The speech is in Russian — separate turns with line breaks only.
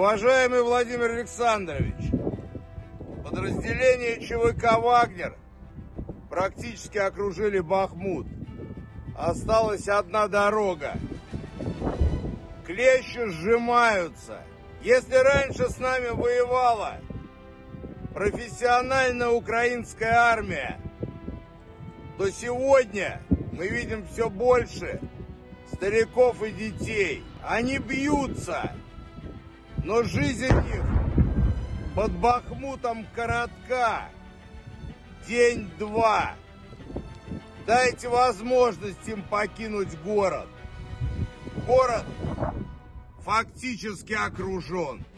Уважаемый Владимир Александрович, подразделения ЧВК «Вагнер» практически окружили Бахмут. Осталась одна дорога. Клещи сжимаются. Если раньше с нами воевала профессиональная украинская армия, то сегодня мы видим все больше стариков и детей. Они бьются, но жизнь у них под Бахмутом коротка. День-два. Дайте возможность им покинуть город. Город фактически окружен.